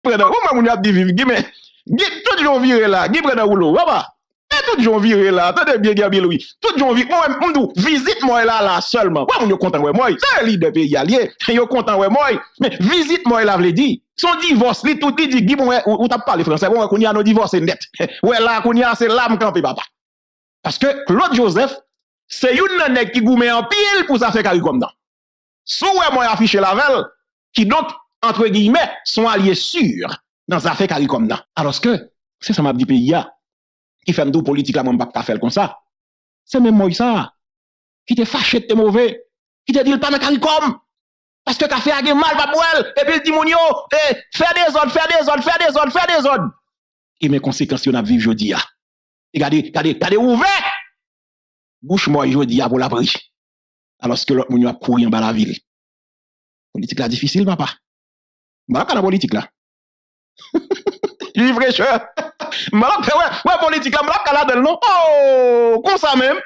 Prendre, comment on a dit vivre, mais, tout gens viré là, qui prend rouleau, papa. Tout gens viré là, attendez bien, Gabriel, oui. Tout gens viré, moi, visite moi là seulement. Pourquoi on est content, ouais, moi? C'est un leader pays allié, on est content, ouais, moi. Mais visite moi là, veut dire. Son divorce, li tout dit, Guy, ou t'as parlé français, bon, qu'on y a nos divorces net. Ouais, là, qu'on y a, c'est l'âme campé, papa. Parce que Claude Joseph, c'est une nèg qui goumé en pile pour ça faire carré comme ça. Sous ouais, moi, affiché la velle, qui donc, entre guillemets, sont alliés sûrs dans ça fait carré comme ça. Alors que, c'est ça m'a dit pays, qui fait nous politique là, moi, pas faire comme ça. C'est même moi, ça, qui te fâché, t'es mauvais, qui te dit, pas dans carré comme. Parce que café a mal, pas pour elle. Et puis il dit, mon yo, faire des ordres, faire des ordres, faire des ordres, faire des ordres. Et mes conséquences, on a vécu aujourd'hui. Regardez, ouvert. Bouche moi aujourd'hui pour la brise. Alors que l'autre, mon yo a couru en bas la ville. Politique là difficile, papa. Bah, la politique là. Livre cher. Ouais, politique là, m'la la dedans non. Oh, comme ça même.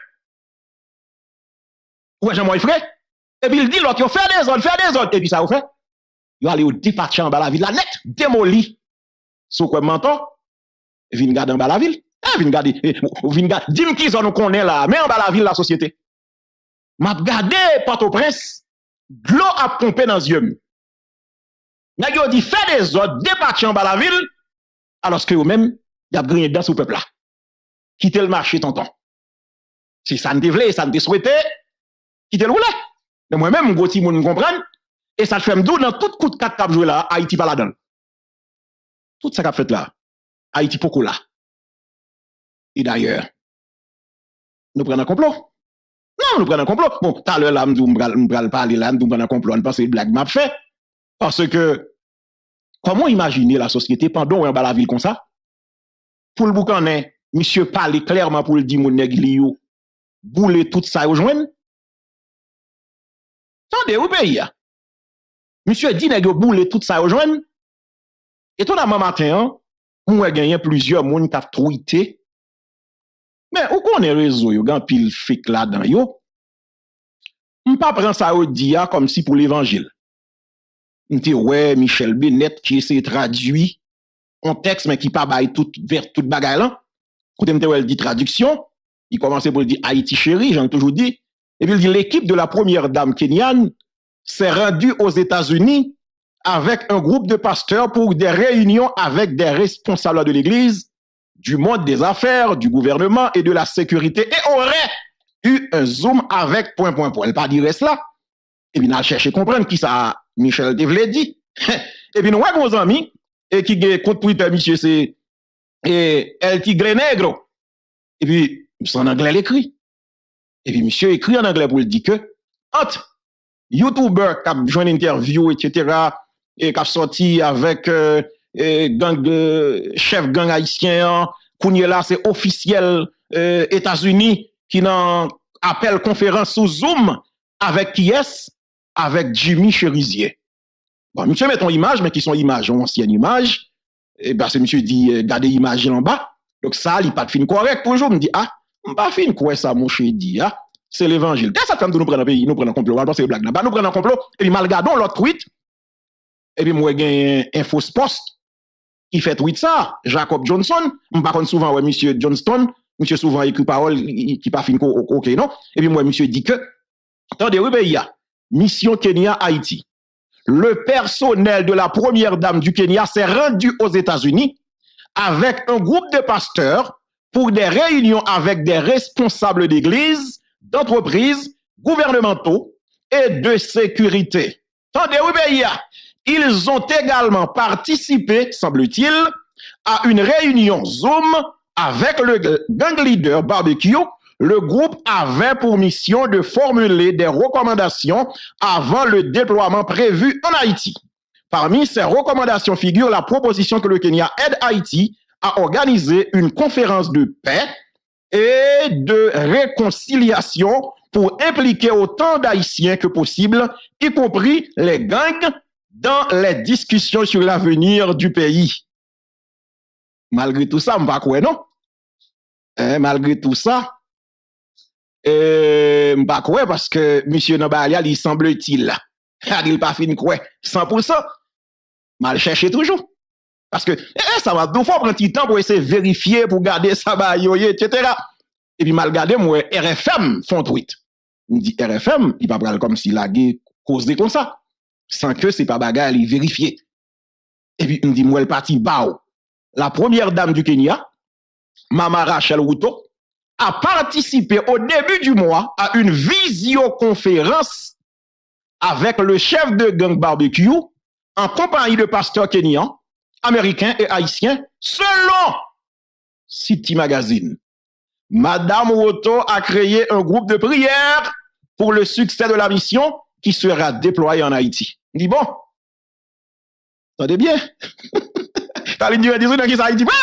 Ouais, Jean-Moi frère. Et puis il dit l'autre, faire des ordres. Et puis ça, vous fait. Il aller au département en bas la ville, la net, démoli. Sous quoi menton, vin garder en bas la ville. Vin garder, dis-moi qui zone nous connaît là, mais en bas la ville, la société. M'a regardé Port-au-Prince, l'eau a pompé dans les yeux. N'a dit, fait des ordres, département en bas la ville, alors que vous-même, il y a grillé dans ce peuple là. Quittez le marché, tonton. Si ça ne te voulait, ça ne te souhaitait, quittez le roulé. Mais moi-même, mon petit monde me comprendre. Et ça fait m'dou dans tout coup de 4 cap joué là, Haïti pas là-dedans. Tout ça qu'a fait là, Haïti beaucoup là. Et d'ailleurs, nous prenons un complot. Non, nous prenons un complot. Bon, tout à l'heure là, m'bral parler là, nous prenons un complot, on pense que c'est blague m'a fait. Parce que, comment imaginer la société pendant on va la ville comme ça? Pour le boucanet, monsieur parle clairement pour le dire mon nègre boule tout ça au joindre. Attendez, où pays? Monsieur dit nèg boule tout ça au joindre. Et tout dans matin, on a gagné plusieurs monde qui a tweeté. Mais où qu'on est réseau yo gan pile fake là dedans yo. On pas prendre ça au dia comme si pour l'évangile. On dit ouais Michel Benet qui essaie traduit un texte mais qui pas bail tout vers toute bagaille là. Quand elle dit traduction, il commençait pour dire Haïti chérie, j'en ai toujours dit. Et puis il dit l'équipe de la première dame kenyane s'est rendue aux États-Unis avec un groupe de pasteurs pour des réunions avec des responsables de l'Église, du monde des affaires, du gouvernement et de la sécurité, et aurait eu un zoom avec ... Elle pas dire cela. Et puis, on a cherché à comprendre qui ça Michel Devlé dit. Et puis, nous avons nos amis, et qui compte Twitter, monsieur, c'est El Tigre Negro. Et puis, c'est en anglais l'écrit. Et puis, monsieur écrit en anglais pour le dire que, entre YouTuber qui a joué une interview, etc., et qui a sorti avec chef gang haïtien, Kounye là, c'est officiel États-Unis qui n'en appelle conférence sous Zoom avec qui est? Avec Jimmy Cherizier. Bon, monsieur met ton image, mais qui sont images, ancienne image. Et ben, c'est monsieur dit, gardez l'image en bas. Donc ça, il pas de fin correct. Toujours, me dit, ah, pas fin quoi ça, mon cher dit, ah, c'est l'évangile. Dès ça, nous prenons un pays, nous prenons un complot, on pense que c'est blague. Nous prenons un complot, et puis mal regardons l'autre tweet. Et puis, moi, j'ai un faux post qui fait tweet ça, Jacob Johnson. Je ne sais souvent, ouais, monsieur Johnston, monsieur souvent écrit parole qui pas fin ok, non? Et puis, moi, monsieur dit que, attendez, oui, ben, il y a mission Kenya Haïti. Le personnel de la première dame du Kenya s'est rendu aux États-Unis avec un groupe de pasteurs pour des réunions avec des responsables d'église, d'entreprises, gouvernementaux et de sécurité. Attendez, oui, ben, il y a. Ils ont également participé, semble-t-il, à une réunion Zoom avec le gang leader Barbecue. Le groupe avait pour mission de formuler des recommandations avant le déploiement prévu en Haïti. Parmi ces recommandations figure la proposition que le Kenya aide Haïti à organiser une conférence de paix et de réconciliation pour impliquer autant d'Haïtiens que possible, y compris les gangs, dans les discussions sur l'avenir du pays. Malgré tout ça, on va quoi, non? Malgré tout ça, on va quoi parce que M. Nabalia, il semble-t-il, il pas fin quoi, 100%. Mal cherché toujours. Parce que, ça va, il faut prendre un petit temps pour essayer de vérifier, pour garder ça, bah, etc. Et puis, mal gardé, moi, RFM font tweet. Il me dit, RFM, il va pas comme si la guerre causait comme ça. Sans que c'est pas bagarre, il vérifier. Et puis, il me dit, moi, le parti Bao, la première dame du Kenya, Mama Rachel Ruto, a participé au début du mois à une visioconférence avec le chef de gang barbecue en compagnie de pasteurs kenyans, américains et haïtiens, selon City Magazine. Madame Ruto a créé un groupe de prière pour le succès de la mission qui sera déployée en Haïti. Il dit, bon, attendez bien. Quand il dit, qui ça, il dit,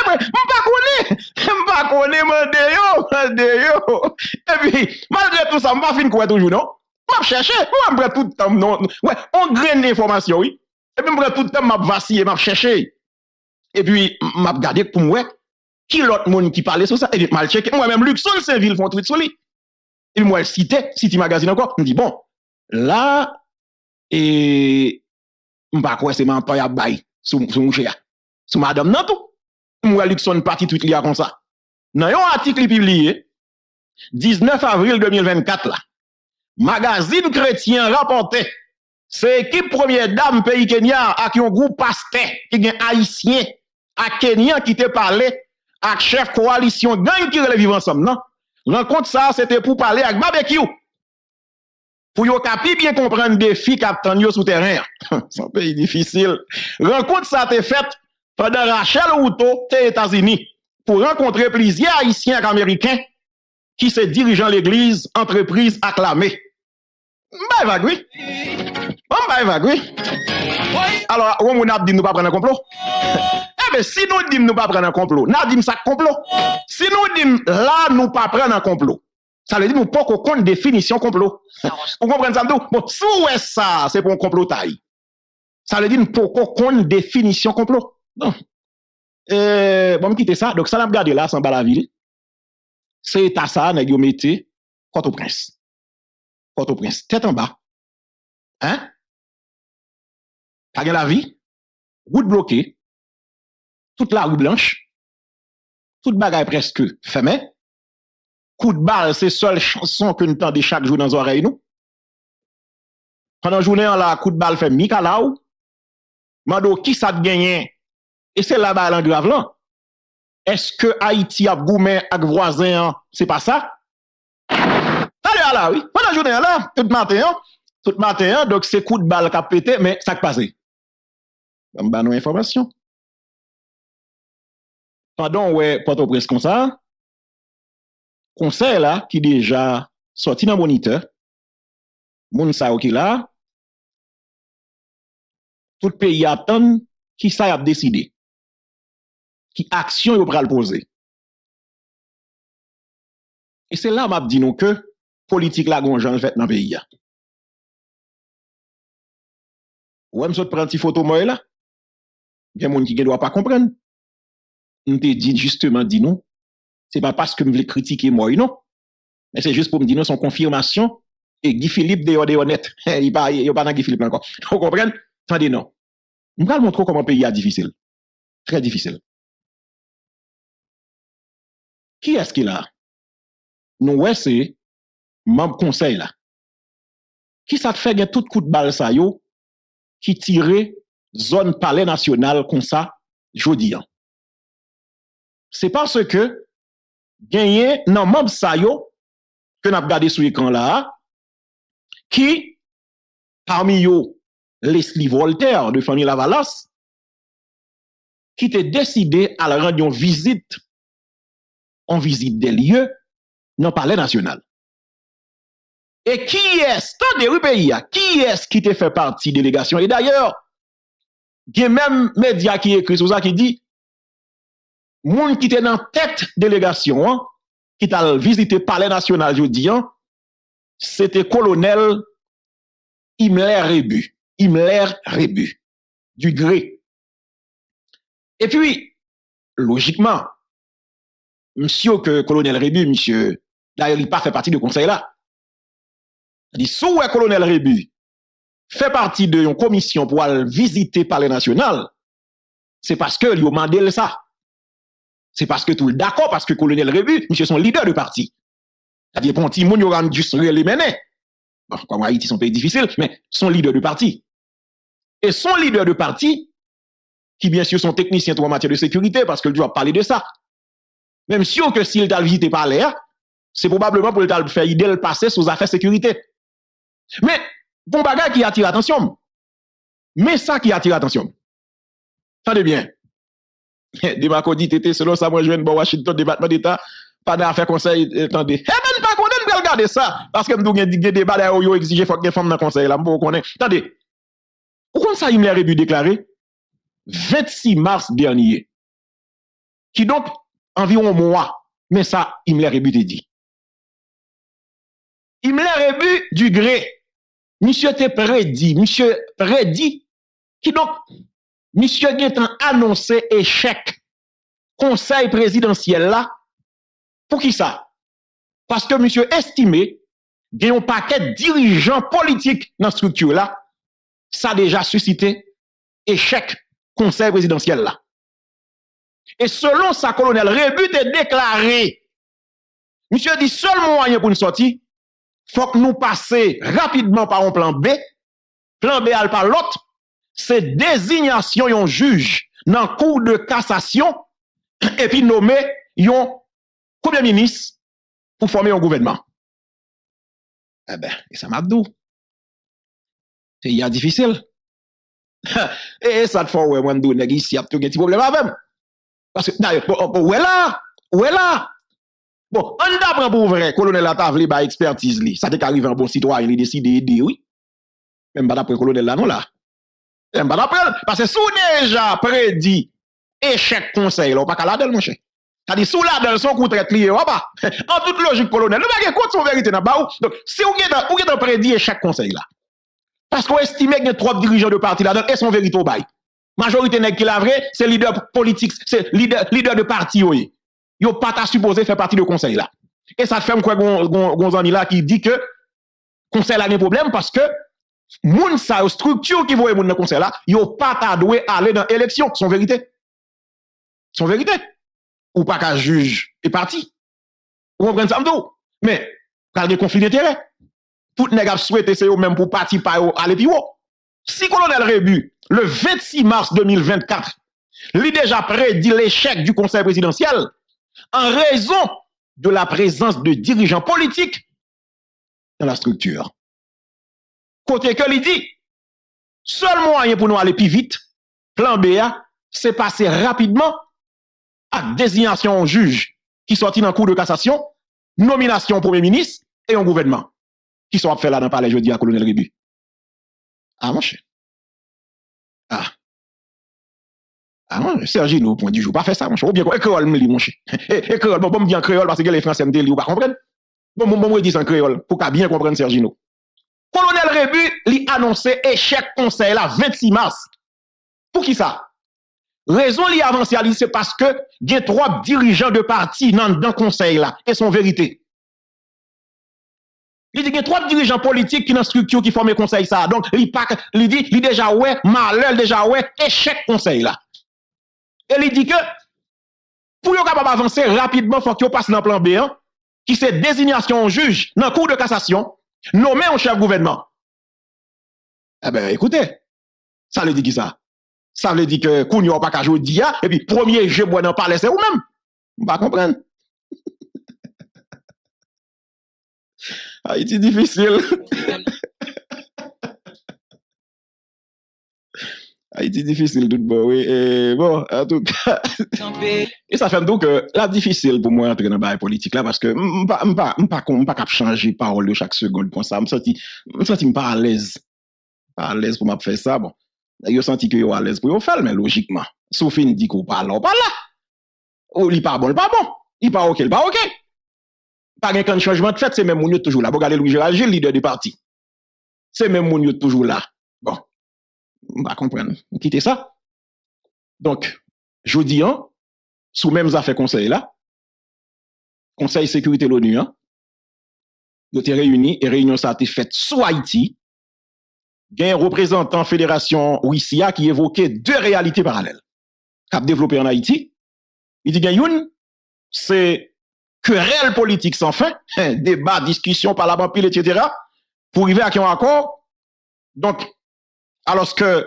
m'pas connaît, yo. Et puis, malgré tout ça, m'pas fin quoi toujours, non? M'pas chercher, m'pas tout le temps, non. Ouais, on graine d'informations, oui. Et puis, m'pas tout le temps, m'pas vaciller, m'pas chercher. Et puis, m'pas gardé pour moi, qui l'autre monde qui parlait sur ça, et puis, mal checké. Moi-même, Luxon, Saint-Ville font tweet sur lui. Et puis, moi, elle citait, City Magazine encore. Il me dit, bon, là, et, m'pas quoi, c'est m'en pas bail, sous mouché, sous madame, non tout. Moi, Luxon parti tweet li a comme ça. Dans un article publié, 19 avril 2024, là, magazine chrétien rapportait, c'est équipe première dame pays Kenya à qui un groupe pasteur qui est haïtien à Kenya qui te parlé avec chef coalition gang qui relève vivre ensemble, non? Rencontre ça, c'était pour parler avec barbecue. Pour yo capi bien comprendre des filles qui attendent sous terrain. C'est un pays difficile. Rencontre ça t'est faite pendant Rachel Ruto aux États-Unis pour rencontrer plusieurs haïtiens et américains qui se dirigent l'église, entreprise acclamée. Bah, va, oui. Bah, va, oui. Alors, on a dit nous pas prendre un complot. Eh bien, si nous disons nous pas prendre un complot, nous disons ça complot. Si nous disons là, nous pas prendre un complot, ça veut dire nous pas qu'on compte définition complot. Vous comprenez ça? Bon, si ça, c'est pour un complot taille. Ça veut dire nous pas qu'on compte définition complot. Non. Bon, quitter ça. Donc, ça l'a regardé là, sans bas la ville. C'est à ça, n'a mette Port-au-Prince. Port-au-Prince, tête en bas. Hein? Pas la vie, route bloquée, toute la rue blanche, toute bagaille presque fermée. Coup de balle, c'est seule chanson que nous entendons chaque jour dans nos oreilles, nous. Pendant la journée, la coup de balle fait Mikalaou. Mando, qui ça te gagne? Et c'est là-bas l'engrave là. Est-ce que Haïti a goumé avec voisin? C'est pas ça? Allez, là, oui. Pendant la journée, là, tout matin, donc c'est coup de balle qui a pété, mais ça qui passe. On va nous information. Pendant ouais, Port-au-Prince comme ça, conseil là, qui déjà sorti dans le moniteur, moun sa qui là, tout pays attend qui ça a décidé. Qui action il va le poser. Et c'est là m'a dit nous que politique la gonjan fait dans le pays. Ou même prend une photo moi là. Il y a des gens qui ne doivent pas comprendre. On te dit justement, dit nous, c'est pas parce que je voulais critiquer moi, non. Mais c'est juste pour me dire non, son confirmation. Et Guy Philippe, de honnête. Il n'y a pas dans Guy Philippe encore. Vous comprenez? Attendez, non. Je vais vous montrer comment le pays est difficile. Très difficile. Qui est-ce qu'il a? Nous, ouais, c'est membre conseil là. Qui ça te fait gagner tout coup de balle ça yo qui tirait zone palais national comme ça, jodi an. C'est parce que gagné nan membre ça yo que n'a regardé sur l'écran là qui parmi yo Leslie Voltaire de famille Lavalas qui t'a décidé à rendre une visite des lieux dans le palais national. Et qui est-ce, dans le pays, qui est-ce qui te fait partie de la délégation? Et d'ailleurs, il y a même médias qui écrit sur ça qui dit, moun qui était dans tête délégation, hein, qui t'a visité le palais national jeudi, hein, c'était colonel Himmler Rebu, du Gré. Et puis, logiquement, monsieur que colonel Rebu, monsieur, d'ailleurs, il n'a pas fait partie du conseil là. Il dit, sous le colonel Rebu fait partie de une commission pour aller visiter le palais national, c'est parce que lui a demandé ça. C'est parce que tout le d'accord, parce que colonel Rébu, monsieur son leader de parti. C'est-à-dire, pour un petit monde, il aura juste les mener. Bon, comme Haïti, c'est un pays difficile, mais son leader de parti. Et son leader de parti, qui bien sûr sont techniciens en matière de sécurité, parce que le doit parler de ça. Même sûr que s'il t'a visité par l'air, c'est probablement pour le faire idée de passer sous affaires sécurité. Mais, bon bagage qui attire l'attention. Mais ça qui attire l'attention. Attendez bien. Démarco dit, t'étais selon ça, moi je viens de Washington, département d'État, pas d'affaires conseil, attendez. Eh ben, pas qu'on aime regarder ça, parce que nous avons des débats là où exigé faut que des femmes dans le conseil là, bon, qu'on est. Attendez. Pourquoi ça, il me l'a déclaré 26 mars dernier, qui donc environ un mois, mais ça, il me l'a dit. Il me l'a du gré. Monsieur te prédit, qui donc, monsieur Guetan annoncé échec conseil présidentiel là. Pour qui ça? Parce que monsieur estimé, il y a un paquet de dirigeants politiques dans cette structure là, ça a déjà suscité échec conseil présidentiel là. Et selon sa colonel Rébu est déclaré, monsieur dit seul moyen pour nous sortir, faut que nous passions rapidement par un plan B par l'autre, c'est désignation d'un juge dans le cours de cassation et puis nommer un premier ministre pour former un gouvernement. Eh ben, et ça m'a dit, c'est difficile. Et ça te fait, ouais, moi, nous, ici, il y a un petit problème avec. Parce que, d'ailleurs, où est là? Bon, on apprend pour vrai, colonel Atavli, bah, expertise, li. Ça t'est arrivé un bon citoyen, il décide d'aider, oui. Même pas d'après colonel là, non, là. Même pas d'après, parce que sous déjà prédit échec conseil, là, on pas qu'à la donne, mon cher. C'est-à-dire, sous la donne, son coup de traite lié, ou pas. En toute logique, colonel, le mec, compte son vérité dans bas. Donc, si vous avez prédit échec conseil, là. Parce qu'on estime qu'il y a trois dirigeants de parti là-dedans, et son vérité au bail. Majorité n'est qui la vraie, c'est leader politique, c'est leader de parti, oui. Yo pas ta supposé faire partie du conseil là. Et ça te fait quoi Gonzani là qui dit que conseil là a un problème parce que moun sa structure qui voit moun dans conseil là, yo pas ta doué aller dans élection, son vérité. Son vérité. Ou pas qu'à juge et parti. Vous comprenez ça m'dou? Mais quand il y a conflit d'intérêt, tout nèg a souhaité c'est même pour parti pa yo aller pi haut. Si colonel Rébu le 26 mars 2024, lui déjà prédit l'échec du conseil présidentiel en raison de la présence de dirigeants politiques dans la structure. Côté que lui dit, seul moyen pour nous aller plus vite, plan B, c'est passer rapidement à désignation au juge qui sortit dans le cours de cassation, nomination au premier ministre et un gouvernement qui sont fait là dans le palais jeudi à colonel Rébu. Ah, mon cher. Sergi, nous, point du jour, pas fait ça, mon cher. Ou bien, créole, me lit, mon cher. Et créole, bon, me dit en créole parce que les Français me disent, ou pas comprendre. Bon, me dit en créole, pour qu'à bien comprendre Sergi, nous. Colonel Rébu, lui annoncé échec conseil là, 26 mars. Pour qui ça? Raison li avancé à lui, c'est parce que, il y a trois dirigeants de parti dans le conseil là, et son vérité. Il dit qu'il y a trois dirigeants politiques qui dans la structure qui forment le conseil ça. Donc, il dit, il déjà ouais, malheur déjà ouais, échec conseil là. Et il dit que, pour yon capable avancer rapidement, il faut qu'il passe dans le plan B1, qui c'est désignation au juge dans le cours de cassation, nommé un chef gouvernement. Eh ben, écoutez, ça veut dire qui ça? Ça veut dire que Kounio pas qu'à jouer dia, et puis premier jeu bois dans palais, c'est vous-même. On va comprendre. Haïti difficile. Haïti difficile tout bon, oui. Et bon, en tout cas. Et ça fait donc là difficile pour moi entrer dans la politique là parce que m'pas cap changer parole de chaque seconde comme ça. Me senti pas à l'aise. Pas à l'aise pour m'a faire ça bon. Yo senti que yo à l'aise pour yo faire mais logiquement. Sauf une dit qu'on parle pas là. Ou il pas bon, il pas bon. Il pas OK, il pas OK. Pas un changement de fait, c'est même moun yo toujours là. Bon regardez Louis Gérald Gilles, leader du parti. C'est même moun yo toujours là. Bon. On va comprendre. Quittez ça. Donc, jeudi, sous même affaires conseil là, Conseil sécurité l'ONU, nous étions réunis et réunion ça a été faite sous Haïti. Il y a un représentant fédération Ouissia qui évoquait deux réalités parallèles. qu'a développé en Haïti. Il dit qu'il y a une, c'est querelle politique sans fin, débat, discussion, parlement pile, etc., pour arriver à un accord. Donc, alors que,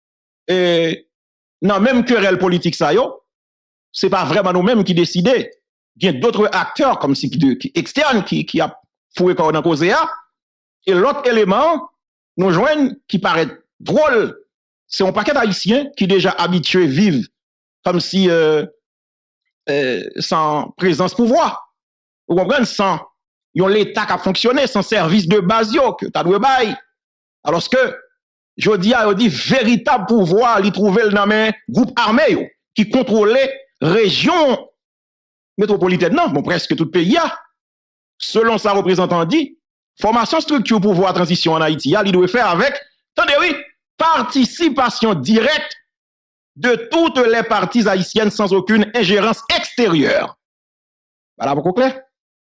non, même querelle politique, ça yo, c'est pas vraiment nous-mêmes qui décidons. Il y a d'autres acteurs, comme si qui externes, qui a foué quand on a causé. Et l'autre élément, nous joignent, qui paraît drôle, c'est un paquet d'Haïtiens qui déjà habitués vivent comme si sans présence pouvoir. Vous comprenez? Sans l'État qui a fonctionné, sans service de base que tu as dû bailler. Alors que, je dis, véritable pouvoir, il trouvait dans un groupe armé qui contrôlait région métropolitaine, non, bon, presque tout le pays. Selon sa représentant dit, formation structure pouvoir transition en Haïti, il doit faire avec, attendez, oui, participation directe de toutes les parties haïtiennes sans aucune ingérence extérieure. Voilà beaucoup clair?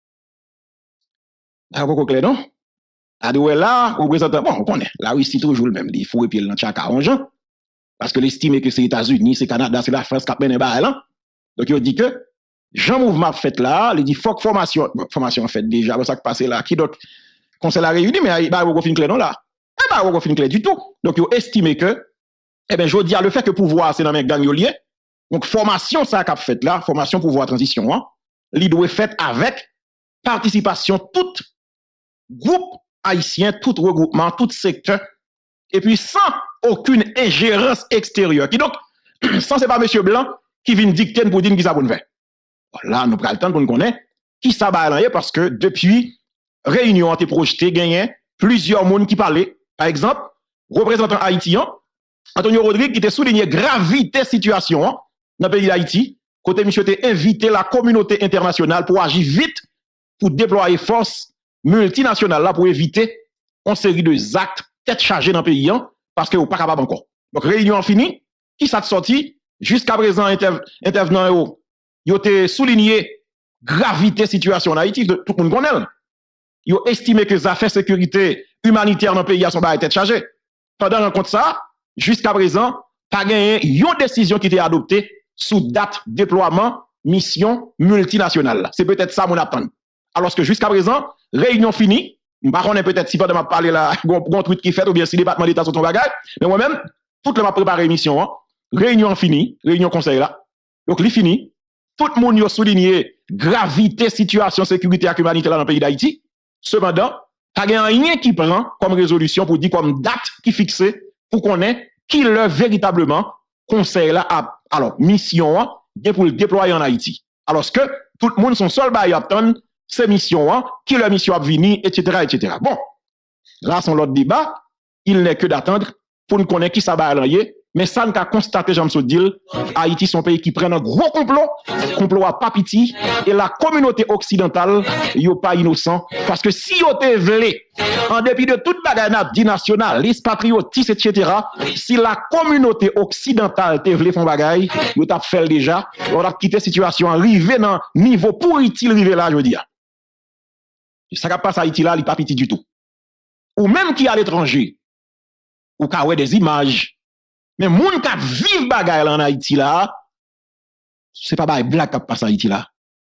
Voilà beaucoup clair, non? Adoué là, représentant, bon, on connaît, la Russie toujours le même, il faut épier le chaka en gens, parce que l'estime que c'est les États-Unis, c'est Canada, c'est la France qui a mené bail là. Donc il dit que Jean mouvement fait là, il dit faut que formation fait déjà, ça qui passe là, qui donc conseil la réuni, mais il va pas fin clair non là. Il va pas fin clair du tout. Donc il estime que eh ben je dis le fait que pouvoir c'est dans mes gang lié. Donc formation ça qu'a fait là, formation pouvoir transition hein, il doit fait avec participation tout groupe haïtien, tout regroupement, tout secteur et puis sans aucune ingérence extérieure. Qui donc sans c'est pas monsieur Blanc qui vient dicter pour dire qui ça bonne faire. Là, nous prenons le temps pour nous connaître qui ça va parce que depuis réunion a été projetée, gagné plusieurs monde qui parlaient. Par exemple, représentant haïtien, Antonio Rodrigue qui était souligné gravité situation dans le pays d'Haïti. Côté monsieur a invité la communauté internationale pour agir vite, pour déployer force multinationale là pour éviter une série de actes tête chargée dans le pays parce que vous pas capable encore. Donc réunion finie, qui ça sorti jusqu'à présent intervenant ils ont souligné gravité situation en Haïti, tout le monde connaît. Ils ont estimé que les affaires sécurité humanitaire dans le pays sont pas tête chargée. Pendant un compte ça, jusqu'à présent, pas gagné une décision qui a été adoptée sous date déploiement mission multinationale. C'est peut-être ça mon attend. Alors que jusqu'à présent, réunion finie, je ne sais pas peut-être si pendant parler là, un truc qui fait ou bien si le département d'État sur ton bagage, mais moi-même, tout le monde a préparé l'émission, réunion finie, réunion conseil là. Donc, il fini. Tout le monde a souligné gravité situation sécurité et humanitaire dans le pays d'Haïti. Cependant, il n'y a rien qui prend comme résolution pour dire comme date qui fixe pour qu'on ait qui leur véritablement conseil là alors mission pour le déployer en Haïti. Alors que tout le monde son seul bail attend ces missions qui leur mission a venir etc. etc. Bon, là son l'autre débat, il n'est que d'attendre pour nous connaître qui ça va aller. Mais ça, nous avons constaté, j'aime se dire, Haïti, c'est un pays qui prend un gros complot à papiti, et la communauté occidentale, n'est pas innocent. Parce que si vous te voulez, en dépit de toute bagarre dit nationaliste, patriotisme, etc., si la communauté occidentale te voulait faire bagaille, vous avez fait déjà, on a quitté la situation, arrivé dans le niveau pourri-il, arrivé là, je veux dire. Ça qui passe à Haïti là, il n'est pas petit du tout. Ou même qui à l'étranger, ou qui a des images, mais moun qui vivent bagay en Haïti là, c'est pas bagay blague qui passe en Haïti là.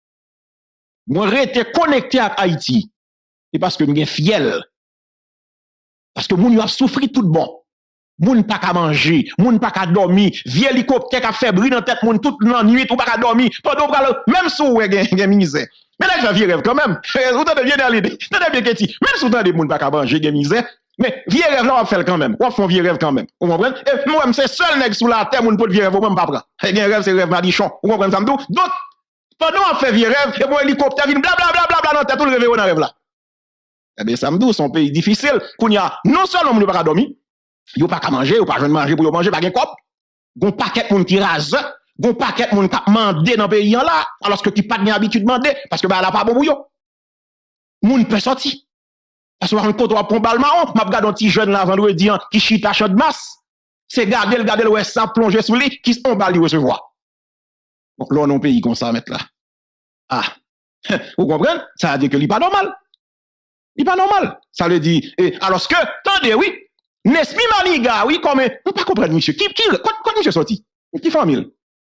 Moi rete connecté à Haïti, c'est parce que m'gen fiel. Parce que moun a souffri tout bon. Moun pas qu'à manger, moun pas qu'à dormir, vieux hélicoptère qui fait bruit dans tête moun toute la nuit, tout pas qu'à dormir, pendant même si vous gen misère. Mais là je vieux rêve quand même. Vous t'entendez bien dans l'idée. T'entendez bien que même si vous t'entendez moun pas qu'à manger, gen misère. Mais vieux rêve là on fait quand même. On fait vieux rêve quand même. Vous comprenez? Et moi c'est seul nèg sous la terre moun peut vieux rêve même pas prendre. Et vieux rêve c'est rêve malichon. Vous comprenez ça me donc pendant on fait vieux rêve et mon hélicoptère vient bla bla bla bla bla dans tête tout le rêve on rêve là. Eh bien ça me dit son pays difficile qu'on y a non seulement moun pas qu'à dormir, yo pas qu'à manger, yo pas joindre manger pour yo manger pas gen cop. Gon paquet moun qui rase, gon paquet moun qui mandé dans pays là alors que qui pas gen habitude demander parce que bah là pas bon pour yo. Moun peut sortir. Parce que quand on prend balle marron, m'a regardé un petit jeune là vendredi qui chita à de masse. C'est garder le ouais ça plonger sous lui qui sont balle recevoir. Donc là on a un pays comme ça mettre là. Ah. Vous comprenez? Ça veut dire que il pas normal. Il pas normal. Ça veut dire alors que attendez oui, Nesmi Maniga oui comme on pas comprendre monsieur. Qui quand monsieur sorti? Qui famille?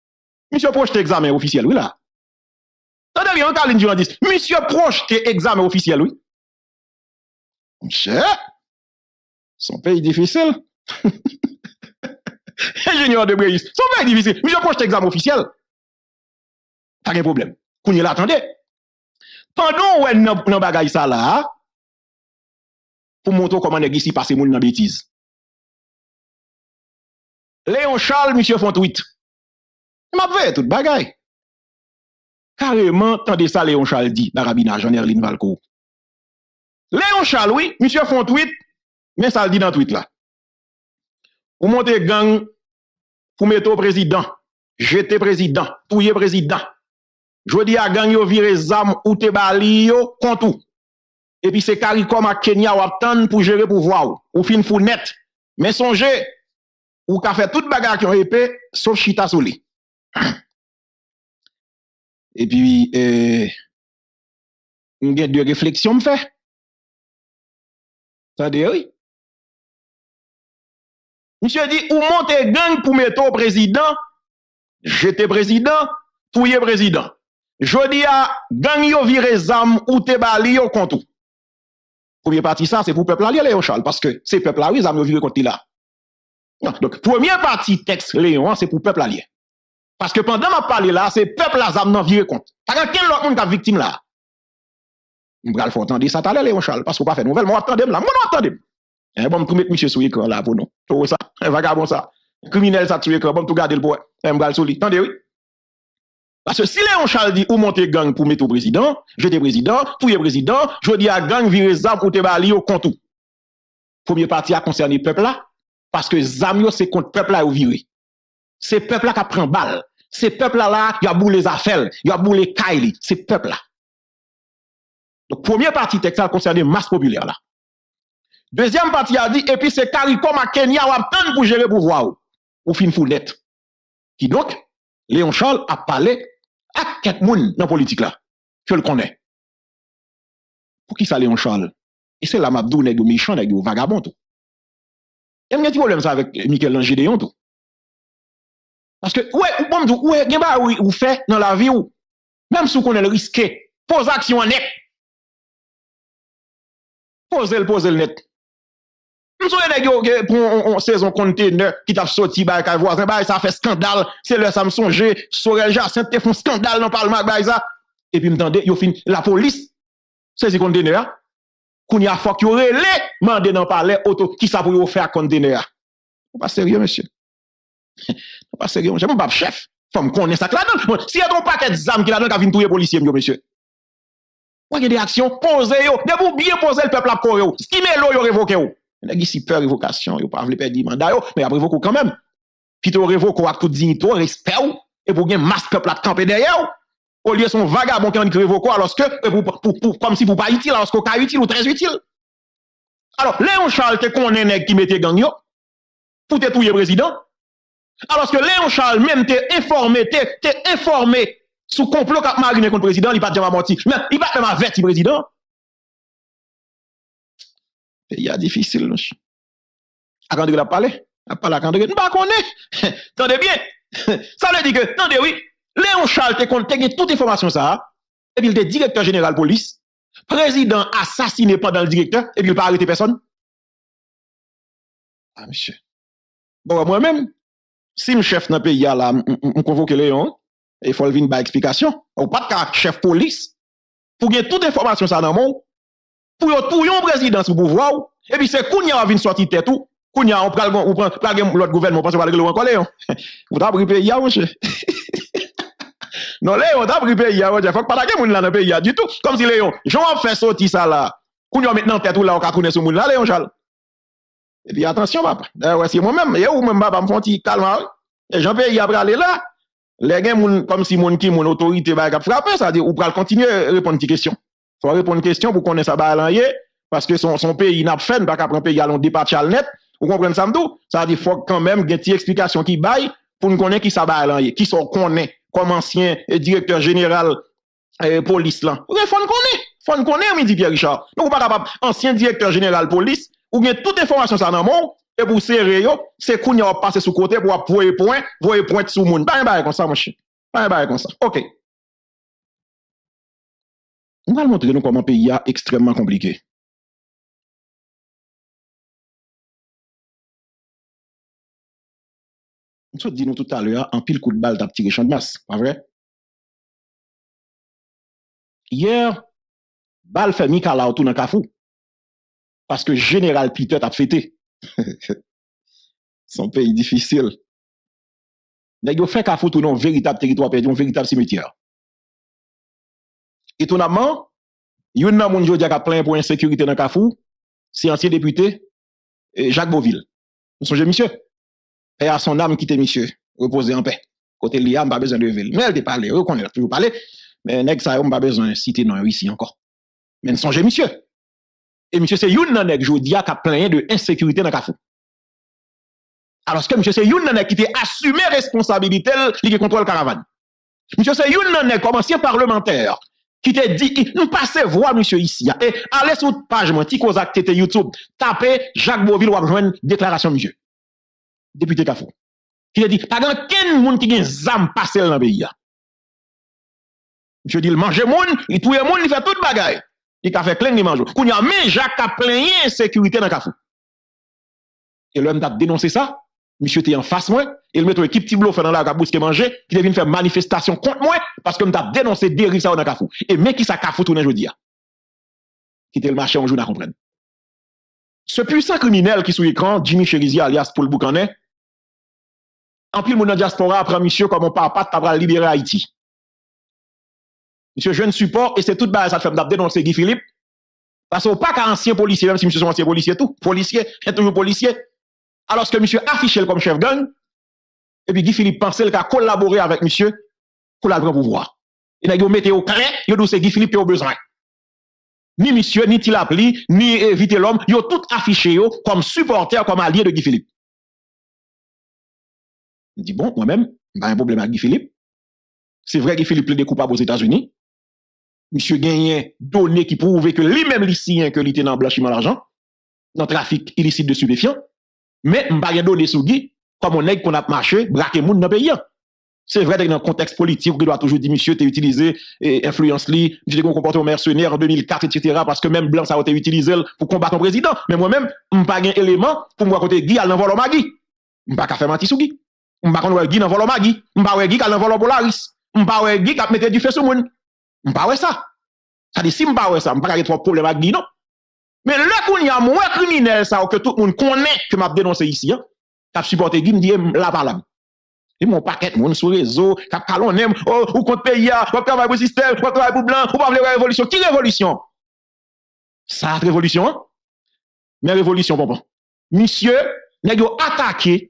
Monsieur projette examen officiel, oui là. Attendez bien, Caline journaliste. Monsieur projette examen officiel, oui. Monsieur, son pays difficile. Ingénieur de Bréis, son pays difficile. Monsieur projette examen officiel. Pas de problème. Kounye l'attendez. Pendant où nous bagaille ça là, pour montrer comment nèg ici passe moun nan bêtise. Léon Charles, monsieur font tweet. M'a fait tout bagaille. Carrément, tendez ça Léon Charles dit, Barabina, Jean-Erline Valcourt. Léon Charles, oui, monsieur font tweet, mais ça le dit dans tweet là. Pour monter gang, pour mettre au président, jeter président, touyer président. Je dis à gang yo vire zam ou te bali yo kontou. Et puis c'est CARICOM à Kenya ou attendre pour gérer pouvoir ou fin fou net. Mais songez ou ka fait toute bagarre qui ont épée sauf chita souli. Et puis on a deux réflexions me fait. Attendez oui. Monsieur dit ou monte gang pour mettre au président, jeter président, touyer président. Jodi a gang yo vire zam ou te bali yo kontou. Premier partie ça c'est pour peuple là Léon Charles parce que c'est peuple là oui zam yo vire kontou là. Donc première partie texte Léon c'est pour peuple là. Parce que pendant m'a parlé là c'est peuple là zam nan vire compte. Pas quel l'autre monde qui victime là. On va le faire entendre ça t'aller Léon Charles parce qu'on pas fait nouvelle moi attendez là moi attendez. Bon tout mettre monsieur sur écran là pour nous. Tout ça un vagabond ça. Criminel ça sur écran bon tout garder le pour un bral soli. Attendez oui. Parce que si Léon Charles dit ou monter gang pour mettre au président, jeter président, touyer président, je dis à gang virer zam ou te bali au compte tout. Premier parti a concerné peuple là parce que zam yo c'est contre peuple là ou viré. C'est peuple là qui prend balle. C'est peuple là il a boule les affaires, il a boule les kaili, c'est peuple là. Donc premier parti texte a concerné masse populaire là. Deuxième parti a dit et puis c'est CARICOM à Kenya ou attendre pour gérer pouvoir ou fin foulette. Qui donc Léon Charles a parlé à quelques moun dans la politique là. Je le connais. Pour qui ça Léon Charles? Et c'est là Mabdou nèg méchant nèg vagabond tout. Il y a un petit problème ça avec Michel Gédéon tout. Parce que ouais gen ba ou fait dans la vie ou même si on connaît le risqué, pose action net. Pose le net. Nous sommes nèg pour une saison conteneur qui t'a sorti ba kay voisin ba ça fait scandale, c'est le Samson G, Sorel Jacinthe te font scandale dans parlement ba ça. Et puis m'tendez yo fin la police saisi conteneur kounya faut que yo relé mandé dans parler auto qui ça pour yo faire conteneur. Pas sérieux monsieur. Pas sérieux, j'aime pas chef. Faut me connaître ça là-dedans. Si y a un paquet d'armes qui là-dedans qui vient touyer policier monsieur. Ouais, il y a des actions posées yo, de vous bien poser le peuple à corps yo. Ce qui met l'eau yo révoqué yo. Il y a si peur révocation, yo pas vle perdre mandat yo, mais après révoquer quand même. Puis to révoquer avec toute dignité, respect et pour gen masse peuple à camper derrière. Au lieu son vagabond qui en révoquer alors que comme si pour pas utile alors qu'on ka utile ou très utile. Alors Léon Charles te connaît nèg qui mette gang yo pour te touyer président. Alors que Léon Charles même t'es informé sous complot qu'a mariné contre le président, il pas jamais menti. Mais il pas même averti président. Il y a difficile. Quand il a parlé, quand il pas connaît. Attendez bien. Ça veut dire que attendez oui, Léon Charles te compte toute information ça et puis il était directeur général police, président assassiné pendant le directeur et puis il pas arrêté personne. Ah monsieur. Bon moi-même si le chef dans le pays là, on convoque Léon, il faut venir par explication. Ou pas de chef police, pour gagner toute information ça dans le monde, pour tout un président sous pouvoir, et puis c'est Kounia va venir sortir tête tout, Kounia on prend l'autre gouvernement, parce qu'on va régler encore Léon. Vous avez pris le pays, monsieur. Non, Léon, vous avez pris le pays, il ne faut pas que moun là dans le pays du tout. Comme si Léon, Jean fait sortir ça là, Kounia maintenant tête tout là, on va connaître ce moun là, Léon Charles. Et puis attention, papa. Ouais, c'est moi-même, ou même papa me font calme. Et Jean-Pierre, il a aller là. Les gens, comme si mon autorité va frapper, ça veut dire, ou pral continuer à répondre à des questions. Faut répondre à des questions pour connaître ça va parce que son pays n'a pas fait, pas qu'après un pays allons dépatcher al net. Vous comprenez ça m'dou? Ça veut dire, faut quand même une petite explication qui baille pour nous connaître qui ça va aller, qui sont connaît comme ancien directeur général police là. Faut nous connaître, me dit Pierre Richard. Donc, pas capable, ancien directeur général police, ou bien toute information ça dans le monde, et pour serrer yo, c'est qu'on y a passé sous côté pour voyer point sous monde. Bah comme ça mon chien. Pas comme ça. OK. On va montrer nous comment le pays est extrêmement compliqué. On se dit nous tout à l'heure, en pile coup de balle, t'as tiré champ de masse, pas vrai? Hier, balle fait Mikala autour dans Kafou. Parce que Général Peter a fêté. Son pays difficile. Mais il fait Kafou tout un véritable territoire perdu, un véritable cimetière. Étonnamment, il y a un monde qui a plein pour insécurité dans Kafou, c'est ancien député Jacques Beauville. Vous songez, monsieur? Et à son âme quitter monsieur, reposer en paix. Côté Liam, pas besoin de ville. Mais elle te parle, on a toujours parlé. Mais nèg ça, on pas besoin de citer non ici encore. Mais songez, monsieur. Et monsieur, c'est une nèg jodi a plein de insécurité dans Kafou. Alors que monsieur, c'est une nèg qui t'a assumé responsabilité, qui contrôle caravane. Monsieur, c'est une nèg comme ancien parlementaire qui t'a dit, nous passez voir monsieur ici. Et allez sur la page, mon petit Kozak TT YouTube, tapez Jacques Beauville ou rejoindre déclaration, monsieur. Député Kafou. Qui a dit, pas grand quel monde qui a zam passé dans le pays. Monsieur dit, il mange moun, il touye moun, il fait toute bagaille. Il a fait plein de mange. Qu'on y a mis Jacques a plein insécurité dans Kafou. Et l'homme a dénoncé ça. Monsieur était en face moi. Il met une équipe petit bluff dans la cabouche qui manger, qui devine faire manifestation contre moi, parce que m't'a dénoncé dérive ça dans Kafou. Et mais qui ça Kafou tourne aujourd'hui. Qui était le marché en jour à comprendre. Ce puissant criminel qui sous écran, Jimmy Cherizier alias Paul Boucanet, en plus, mon diaspora après monsieur comme on papa t'as libérer Haïti. Monsieur, je ne support et c'est toute base ça fait dénoncer Guy Philippe. Parce qu'on pas qu'un ancien policier, même si monsieur sont ancien policier tout, policier, est toujours policier. Alors que monsieur affiché comme chef gang, et puis Guy Philippe pensait qu'il a collaboré avec monsieur pour la grand pouvoir. Et là, il mettait au clair, il dit c'est Guy Philippe qui a besoin. Ni monsieur, ni Tilapli, ni éviter l'homme, ils ont tout affiché comme supporter, comme allié de Guy Philippe. Il dit, bon, moi-même, pas un problème avec Guy Philippe. C'est vrai que Guy Philippe est coupable aux États-Unis. Monsieur gagné données qui prouvent que lui-même, lycéen, que il était dans le blanchiment d'argent, dans le trafic illicite de stupéfiants. Mais, je n'ai pas donné sur Guy, comme on est qu'on a marché, braqué moun dans le pays. C'est vrai que dans le contexte politique, il doit toujours dire, monsieur, tu as utilisé influence li, tu as comporté un mercenaire en 2004, etc., parce que même Blanc, ça a été utilisé pour combattre un président. Mais moi-même, je n'ai pas un élément pour me côté Guy, à l'envol ma Guy. Je n'ai pas faire mentir sur Guy. M'pa konn Guy nan volo Magui, m'pa wè Guy k'al nan volo Polaris, m'pa wè Guy k'ap mette du feu sur moun. M'pa wè ça. Ça dit si m'pa wè ça, m'pa ka trop problème avec Guy non. Mais là qu'on y a moins criminel ça que tout le monde connaît que m'a dénoncé ici hein. K'ap supporter Guy me dit la parole. Et mon paquet moun sur réseau, k'ap calonné ou contre pays a, ou travail pour système, ou travail pour blanc, ou pas vle révolution. Qui révolution? Ça révolution hein? Mais révolution papa. Monsieur, nèg yo attaqué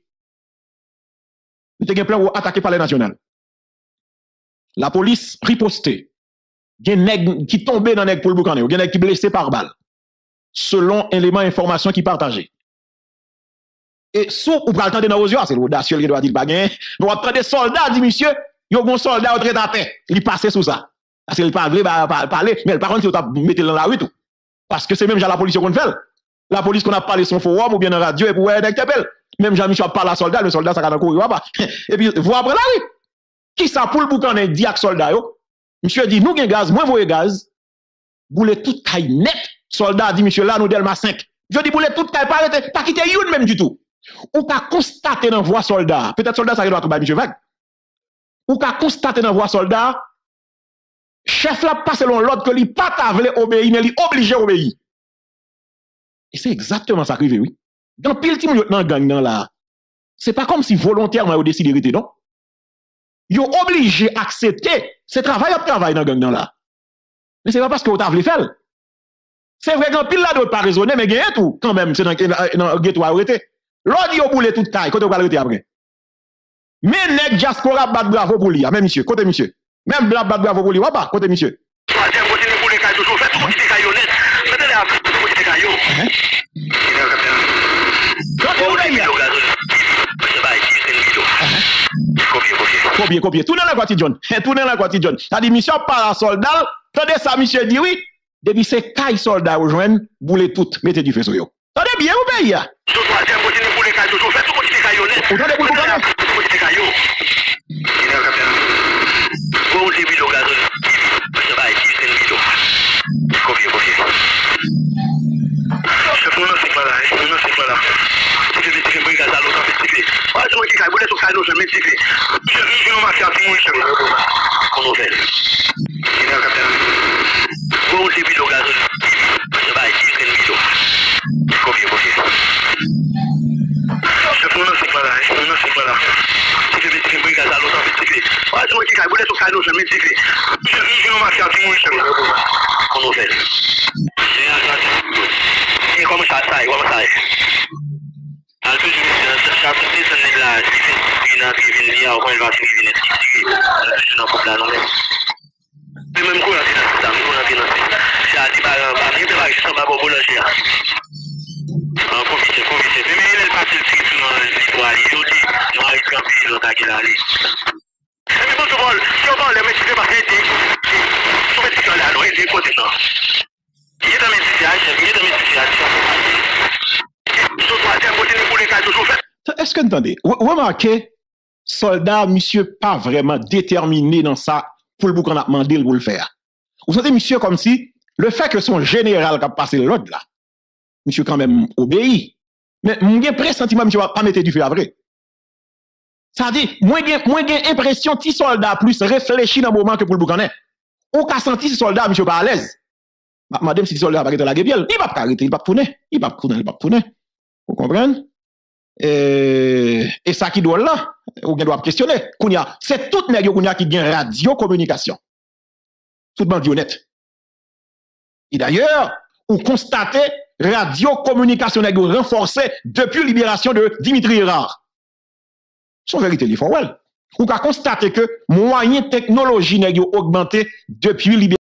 il y a un plan pour attaquer par les nationales. La police ripostait. Il y a un nèg qui tombait dans nèg pour le boucaner. Il y a un nèg qui blessé par balle. Selon éléments information qui partagé. Et sous ou pral tande dans aux yeux, c'est l'audacieux qui doit dire pas gain. Nous attend des soldats dit monsieur, il y a un soldat au trait à terre. Il passait sous ça. Parce qu'il pas vrai parler, mais par contre il t'a mettre dans la rue tout. Parce que c'est même la police qu'on fait. La police qu'on a parlé son forum ou bien dans la radio et pour nèg t'appelle. Même Jean-Michel parle à soldat, le soldat ça va courir pas. Et puis vous après la rue. Qui ça pour le boucaner dit à soldat yo? Monsieur dit nous gen gaz, moi voyez gaz. Boule toute caille net. Soldat dit monsieur là nous Delma 5. Je dis boule toute caille pas quitter une même du tout. Ou ka constater dans voie soldat. Peut-être soldat ça doit trouver monsieur vague. Ou ka constater dans voie soldat chef là pas selon l'ordre que lui pas ta vle obéir mais lui obligé obéir. Et c'est exactement ça qui arrive oui. Dans pile ti moun dans gang nan là. C'est pas comme si volontairement yo décidé rester non. Yo obligé accepter ce travail dans gang nan là. Mais c'est pas parce que vous t'avez fait. C'est vrai que pile là doit pas raisonner mais gagne tout quand même c'est dans ghetto arrêté. L'autre yo boule toute taille côté vous arrêter après. Mais nèg diaspora bat bravo pour lui même monsieur côté monsieur. Même bat bravo pour lui ou pas côté monsieur. Copier. Tournez la Kwati John. Tournez la Kwati John. Ça dit mission par soldat. Tendez ça, monsieur dit oui. Depuis c'est caille soldat rejoindre, boule tout, mettez du feu sur yo. Tendez bien ou pays ya? Tendez pour Bon, c'est vidéo gazon. Ça va ici, c'est une vidéo. Confiez. Chef, non, c'est pas là. Non, c'est pas là. C'est que c'est un gaz à l'autre, c'est cyclé. Ah, c'est moi qui caille, vous laissez au salon, je mets cyclé. Chef, je vais marcher à tout le monde, chef. Qu'on fait. Bon, c'est vidéo gazon. Ça va ici, c'est une vidéo. Confiez. Chef, non, c'est pas là. Non, c'est pas là. C'est que c'est un gaz à l'autre, c'est cyclé. Ah, c'est moi qui caille, vous laissez au salon, je mets cyclé. Chef, je vais marcher à tout le monde, chef. Qu'on fait. Et comment ça est? Alors, je vais faire ce là, si c'est une on va le même coup, là, c'est ça, c'est à dire, pas pour boulanger. Profitez. Mais il est parti le truc dans l'histoire, il dit, on va être campé, il va qu'il allait. Mais bon, si on va les mettre, c'est pas qu'il dit, on va être là, on va être côté ça. Il est dans mes situations. Est-ce que vous entendez? Remarquez, soldat, monsieur, pas vraiment déterminé dans ça pour le bouc qu'on a demandé pour le faire. Vous sentez, monsieur, comme si le fait que son général qui a passé l'ordre là, monsieur quand même obéit. Mais j'ai pressentiment, monsieur, va pas mettre du feu après. Ça dit, moi j'ai impression que si soldat plus réfléchi dans le moment que pour le bouc qu'on est. On a senti si soldat, monsieur, pas à l'aise. Madame, si le soldat va arrêter la gueule, il va pas arrêter, il va pas tourner. Vous comprenez? Et ça qui doit là, on doit questionner. C'est tout nègre qui gagne radio communication. Tout le monde dit honnête. Et d'ailleurs, on constate radio communication nègre renforcée depuis libération de Dimitri Hérard. C'est une vérité, il faut. On a constaté que moyen technologie nègre augmenté depuis libération